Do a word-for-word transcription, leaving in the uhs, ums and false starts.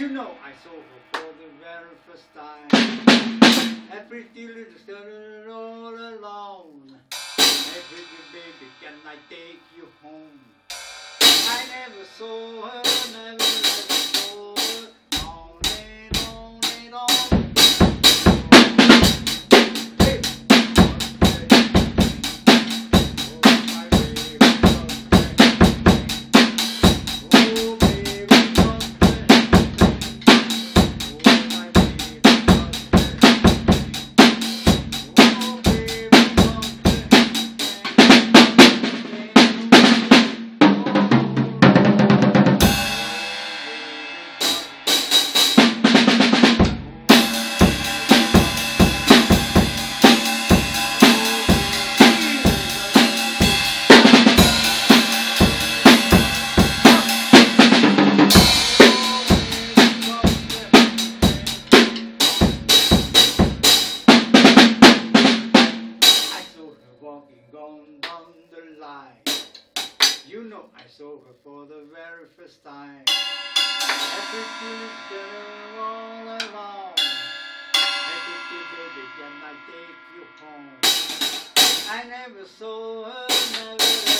You know I saw her for the very first time. A pretty little girl all alone. Hey pretty baby, can I take you home? I never saw her, never, never saw her. On and on and on. Hey. Walking on down the line. You know I saw her for the very first time. Every girl all along. Hey pretty baby, can I take you home? I never saw her, never